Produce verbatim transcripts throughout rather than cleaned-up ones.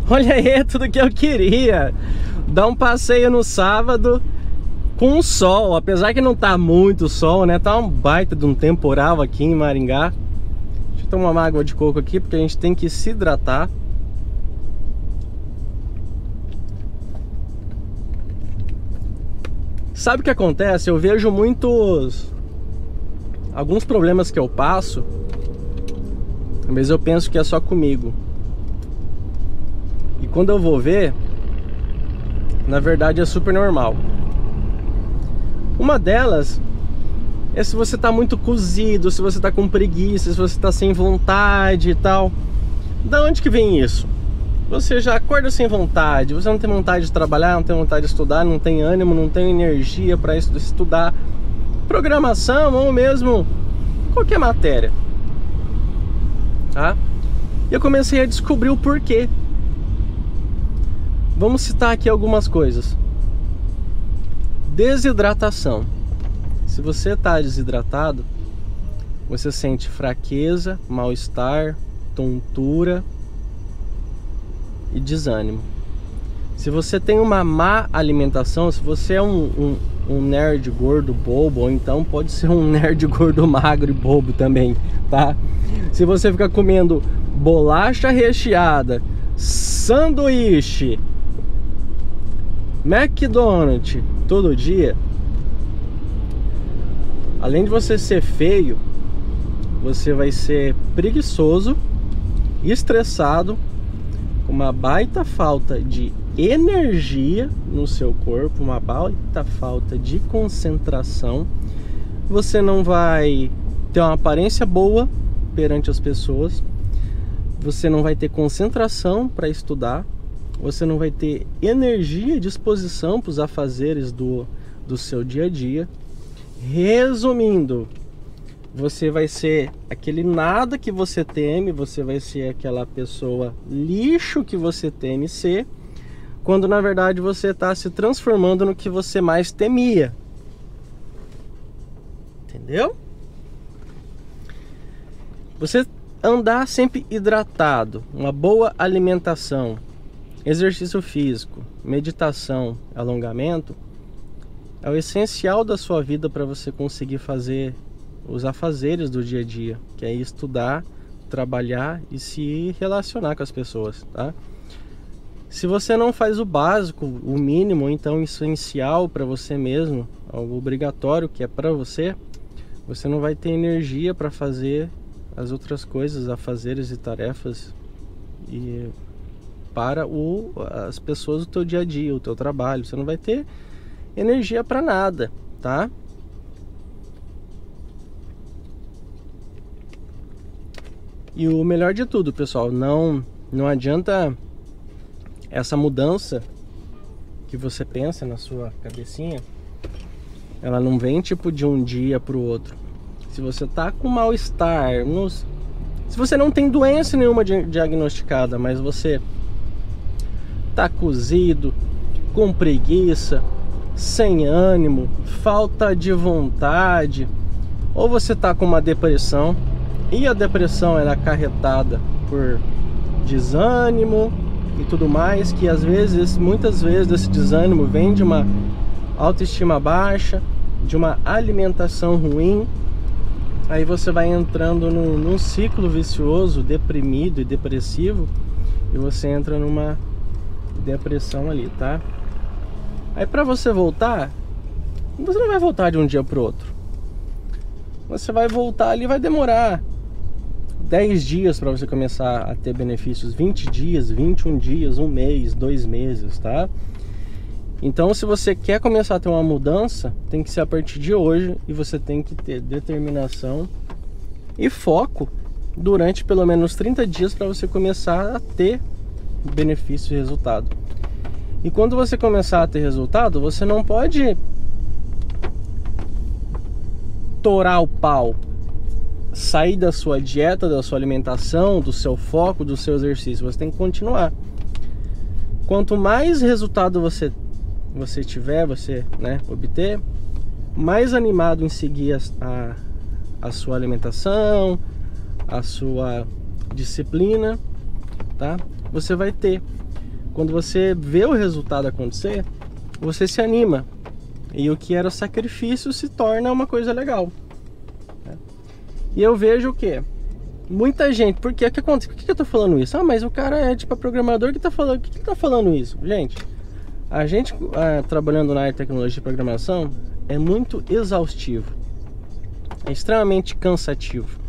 Olha aí, tudo que eu queria. Dar um passeio no sábado com o sol, apesar que não tá muito sol, né? Tá um baita de um temporal aqui em Maringá. Deixa eu tomar uma água de coco aqui, porque a gente tem que se hidratar. Sabe o que acontece? Eu vejo muitos... alguns problemas que eu passo, mas eu penso que é só comigo. E quando eu vou ver, na verdade é super normal. Uma delas é se você tá muito cozido, se você tá com preguiça, se você tá sem vontade e tal. Da onde que vem isso? Você já acorda sem vontade, você não tem vontade de trabalhar, não tem vontade de estudar, não tem ânimo, não tem energia para estudar programação ou mesmo qualquer matéria, tá? E eu comecei a descobrir o porquê. Vamos citar aqui algumas coisas. Desidratação. Se você está desidratado, você sente fraqueza, mal-estar, tontura e desânimo. Se você tem uma má alimentação, se você é um, um, um nerd gordo bobo, ou então pode ser um nerd gordo magro e bobo também, tá? Se você fica comendo bolacha recheada, sanduíche, McDonald's todo dia, além de você ser feio, você vai ser preguiçoso, estressado, com uma baita falta de energia no seu corpo, uma baita falta de concentração. Você não vai ter uma aparência boa perante as pessoas, você não vai ter concentração para estudar, você não vai ter energia e disposição para os afazeres do, do seu dia a dia. Resumindo, você vai ser aquele nada que você teme, você vai ser aquela pessoa lixo que você teme ser, quando na verdade você está se transformando no que você mais temia. Entendeu? Você andar sempre hidratado, uma boa alimentação, exercício físico, meditação, alongamento, é o essencial da sua vida para você conseguir fazer os afazeres do dia a dia, que é estudar, trabalhar e se relacionar com as pessoas, tá? Se você não faz o básico, o mínimo, então essencial para você mesmo, algo obrigatório que é para você, você não vai ter energia para fazer as outras coisas, afazeres e tarefas e para o, as pessoas do teu dia a dia, o teu trabalho. Você não vai ter energia para nada, tá? E o melhor de tudo, pessoal, não, não adianta essa mudança que você pensa na sua cabecinha, ela não vem tipo de um dia para o outro. Se você tá com mal-estar, nos... se você não tem doença nenhuma diagnosticada, mas você tá cozido, com preguiça, sem ânimo, falta de vontade, ou você tá com uma depressão, e a depressão é acarretada por desânimo e tudo mais, que às vezes, muitas vezes esse desânimo vem de uma autoestima baixa, de uma alimentação ruim. Aí você vai entrando num, num ciclo vicioso, deprimido e depressivo, e você entra numa depressão ali, tá? Aí pra você voltar, você não vai voltar de um dia pro outro. Você vai voltar ali, vai demorar dez dias para você começar a ter benefícios, vinte dias, vinte e um dias, um mês, dois meses, tá? Então, se você quer começar a ter uma mudança, tem que ser a partir de hoje, e você tem que ter determinação e foco durante pelo menos trinta dias para você começar a ter benefício e resultado. E quando você começar a ter resultado, você não pode torar o pau, sair da sua dieta, da sua alimentação, do seu foco, do seu exercício. Você tem que continuar. Quanto mais resultado você você tiver, você, né, obter, mais animado em seguir a, a, a sua alimentação, a sua disciplina, tá? Você vai ter. quando você vê o resultado acontecer, você se anima. E o que era sacrifício se torna uma coisa legal. E eu vejo o quê? Muita gente, por que que acontece? Por que que eu tô falando isso? Ah, mas o cara é tipo programador que tá falando, que que tá falando isso? Gente, a gente ah, trabalhando na área de tecnologia e programação é muito exaustivo. É extremamente cansativo.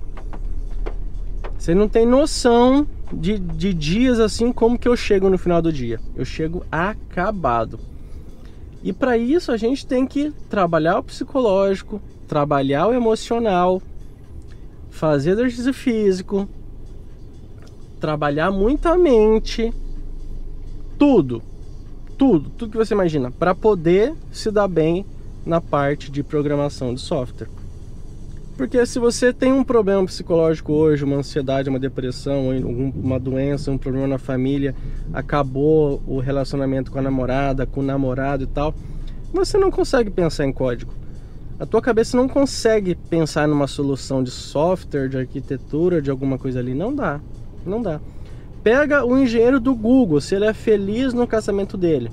Você não tem noção de, de dias assim como que eu chego no final do dia. Eu chego acabado. E para isso a gente tem que trabalhar o psicológico, trabalhar o emocional, fazer exercício físico, trabalhar muito a mente, tudo, tudo, tudo que você imagina, para poder se dar bem na parte de programação de software. Porque se você tem um problema psicológico hoje, uma ansiedade, uma depressão, uma doença, um problema na família, acabou o relacionamento com a namorada, com o namorado e tal, você não consegue pensar em código. A tua cabeça não consegue pensar numa solução de software, de arquitetura, de alguma coisa ali. Não dá, não dá. Pega o engenheiro do Google, se ele é feliz no casamento dele,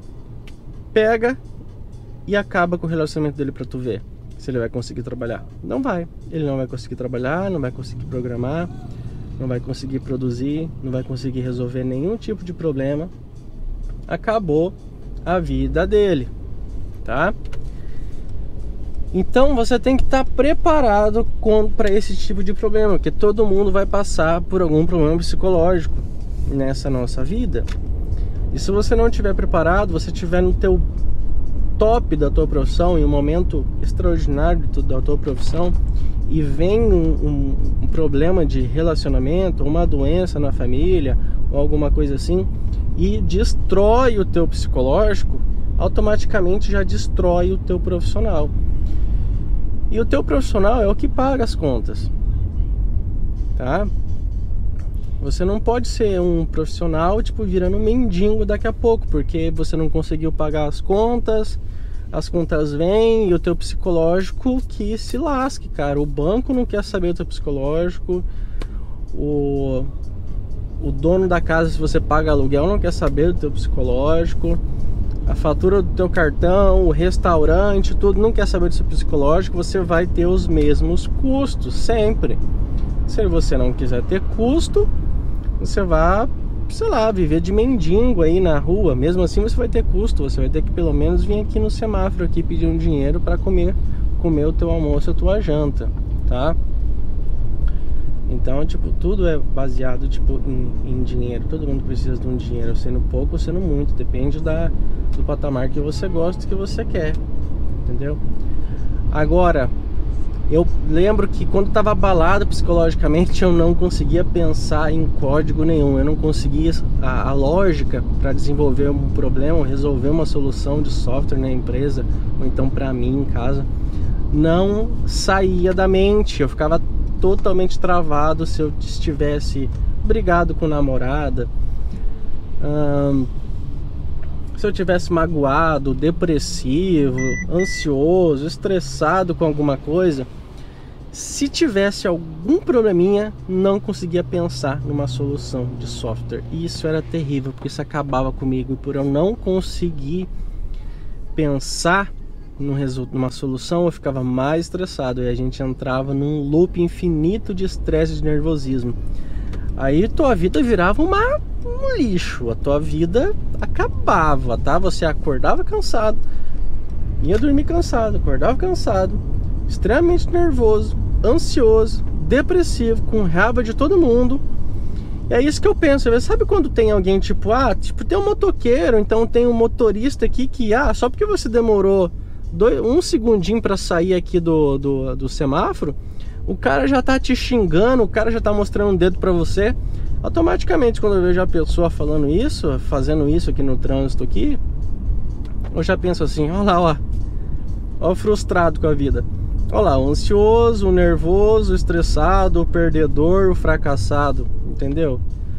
pega e acaba com o relacionamento dele pra tu ver se ele vai conseguir trabalhar. Não vai. Ele não vai conseguir trabalhar, não vai conseguir programar, não vai conseguir produzir, não vai conseguir resolver nenhum tipo de problema. Acabou a vida dele, tá? Então você tem que estar preparado para esse tipo de problema, porque todo mundo vai passar por algum problema psicológico nessa nossa vida. E se você não estiver preparado, você estiver no teu top da tua profissão, em um momento extraordinário da tua profissão, e vem um, um, um problema de relacionamento, uma doença na família ou alguma coisa assim, e destrói o teu psicológico, automaticamente já destrói o teu profissional. E o teu profissional é o que paga as contas, tá? Você não pode ser um profissional tipo virando um mendigo daqui a pouco, porque você não conseguiu pagar as contas, as contas vêm e o teu psicológico que se lasque, cara. O banco não quer saber do teu psicológico, o, o dono da casa, se você paga aluguel, não quer saber do teu psicológico, a fatura do teu cartão, o restaurante, tudo não quer saber do seu psicológico. Você vai ter os mesmos custos sempre. Se você não quiser ter custo, você vai, sei lá, viver de mendigo aí na rua. Mesmo assim você vai ter custo. Você vai ter que pelo menos vir aqui no semáforo aqui pedir um dinheiro para comer, comer o teu almoço, a tua janta, tá? Então, tipo, tudo é baseado, tipo, em, em dinheiro. Todo mundo precisa de um dinheiro, sendo pouco ou sendo muito. Depende da, do patamar que você gosta e que você quer, entendeu? Agora, eu lembro que quando estava abalado psicologicamente, eu não conseguia pensar em código nenhum. Eu não conseguia a, a lógica para desenvolver um problema, resolver uma solução de software na empresa, ou então para mim em casa, não saía da mente. Eu ficava totalmente travado se eu estivesse brigado com namorada, hum, se eu tivesse magoado, depressivo, ansioso, estressado com alguma coisa. Se tivesse algum probleminha, não conseguia pensar numa solução de software. E isso era terrível, porque isso acabava comigo. E por eu não conseguir pensar numa solução, eu ficava mais estressado. E a gente entrava num loop infinito de estresse e de nervosismo. Aí tua vida virava uma, um lixo. A tua vida acabava, tá? Você acordava cansado, ia dormir cansado, acordava cansado, extremamente nervoso, ansioso, depressivo, com raiva de todo mundo. E é isso que eu penso. Sabe quando tem alguém tipo, ah, tipo, tem um motoqueiro, então tem um motorista aqui que, ah, só porque você demorou dois, um segundinho para sair aqui do, do, do semáforo, o cara já tá te xingando, o cara já tá mostrando um dedo para você. Automaticamente, quando eu vejo a pessoa falando isso, fazendo isso aqui no trânsito aqui, eu já penso assim, olha lá, ó, ó, frustrado com a vida. Olha lá, o ansioso, o nervoso, o estressado, o perdedor, o fracassado, entendeu?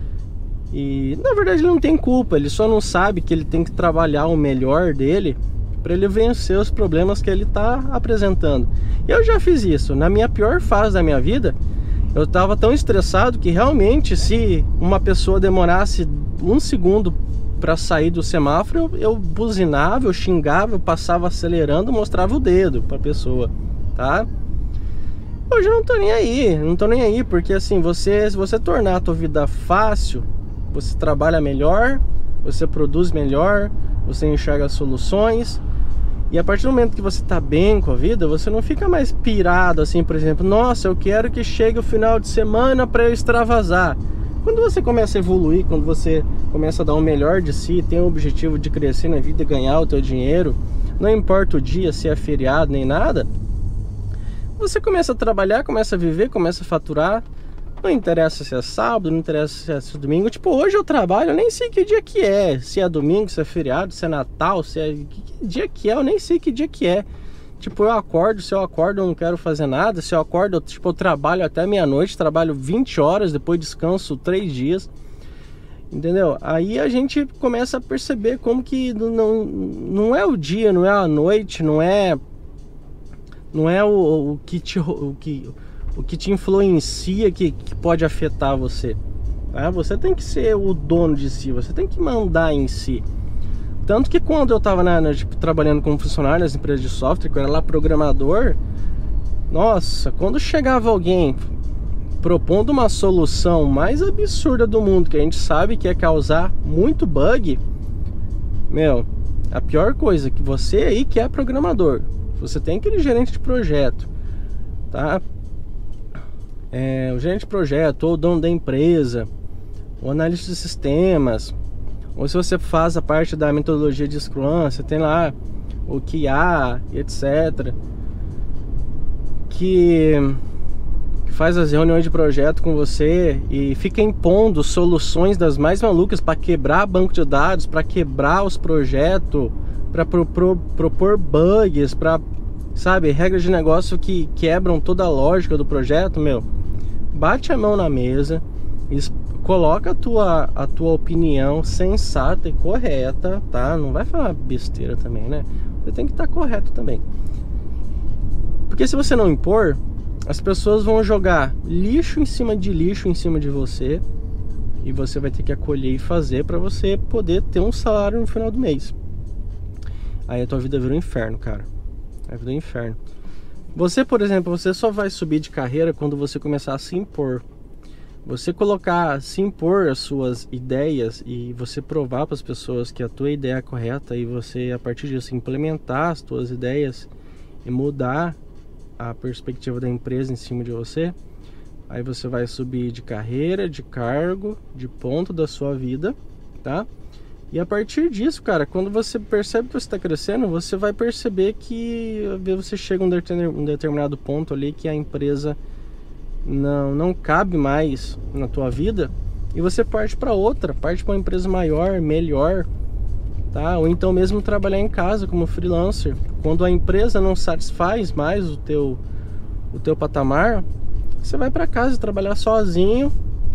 E na verdade ele não tem culpa, ele só não sabe que ele tem que trabalhar o melhor dele para ele vencer os problemas que ele tá apresentando. Eu já fiz isso, na minha pior fase da minha vida, eu tava tão estressado que realmente se uma pessoa demorasse um segundo para sair do semáforo, eu, eu buzinava, eu xingava, eu passava acelerando, mostrava o dedo para a pessoa, tá? Hoje eu não tô nem aí, não tô nem aí, porque assim, você, se você tornar a tua vida fácil, você trabalha melhor, você produz melhor, você enxerga soluções. E a partir do momento que você tá bem com a vida, você não fica mais pirado assim, por exemplo, nossa, eu quero que chegue o final de semana para eu extravasar. Quando você começa a evoluir, quando você começa a dar o melhor de si, tem o objetivo de crescer na vida e ganhar o teu dinheiro, não importa o dia, se é feriado nem nada, você começa a trabalhar, começa a viver, começa a faturar. Não interessa se é sábado, não interessa se é domingo. Tipo, hoje eu trabalho, eu nem sei que dia que é. Se é domingo, se é feriado, se é Natal, se é... Que dia que é, eu nem sei que dia que é. Tipo, eu acordo, se eu acordo eu não quero fazer nada. Se eu acordo, eu, tipo, eu trabalho até meia-noite, trabalho vinte horas, depois descanso três dias. Entendeu? Aí a gente começa a perceber como que não, não é o dia, não é a noite, não é... Não é o, o que te... O que, o que te influencia que, que pode afetar você, tá? Você tem que ser o dono de si, você tem que mandar em si. Tanto que quando eu tava na, na, tipo, trabalhando como funcionário nas empresas de software, que eu era lá programador, nossa, quando chegava alguém propondo uma solução mais absurda do mundo, que a gente sabe que ia causar muito bug, meu, a pior coisa que você aí que é programador, você tem aquele gerente de projeto, tá? É, o gerente de projeto, ou o dono da empresa, o analista de sistemas, ou se você faz a parte da metodologia de Scrum, você tem lá o Q A, etcétera, que, que faz as reuniões de projeto com você e fica impondo soluções das mais malucas para quebrar banco de dados, para quebrar os projetos, para pro, pro, propor bugs, para, sabe, regras de negócio que quebram toda a lógica do projeto, meu. Bate a mão na mesa, coloca a tua, a tua opinião sensata e correta, tá? Não vai falar besteira também, né? Você tem que estar correto também. Porque se você não impor, as pessoas vão jogar lixo em cima de lixo em cima de você, e você vai ter que acolher e fazer para você poder ter um salário no final do mês. Aí a tua vida vira um inferno, cara. A vida é um inferno. Você, por exemplo, você só vai subir de carreira quando você começar a se impor. Você colocar, se impor as suas ideias e você provar para as pessoas que a tua ideia é correta e você, a partir disso, implementar as tuas ideias e mudar a perspectiva da empresa em cima de você, aí você vai subir de carreira, de cargo, de ponto da sua vida, tá? E a partir disso, cara, quando você percebe que você está crescendo, você vai perceber que você chega a um determinado ponto ali que a empresa não, não cabe mais na tua vida e você parte para outra, parte para uma empresa maior, melhor, tá? Ou então mesmo trabalhar em casa como freelancer. Quando a empresa não satisfaz mais o teu, o teu patamar, você vai para casa trabalhar sozinho,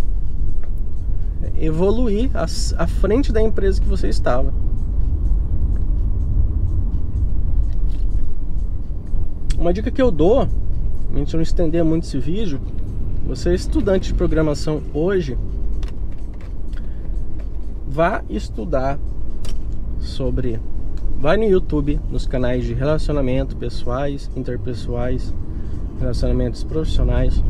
evoluir à frente da empresa que você estava. Uma dica que eu dou, a gente não estender muito esse vídeo, você é estudante de programação hoje, vá estudar sobre, vai no YouTube, nos canais de relacionamento pessoais, interpessoais, relacionamentos profissionais,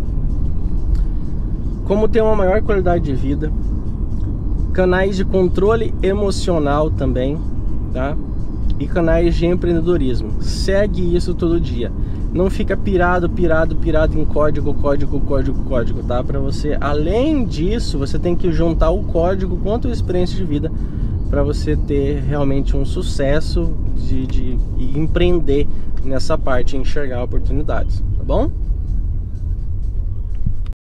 como ter uma maior qualidade de vida, canais de controle emocional também, tá? E canais de empreendedorismo. Segue isso todo dia. Não fica pirado, pirado, pirado em código, código, código, código, tá? Para você, além disso, você tem que juntar o código com a tua experiência de vida para você ter realmente um sucesso de, de, de empreender nessa parte, enxergar oportunidades, tá bom?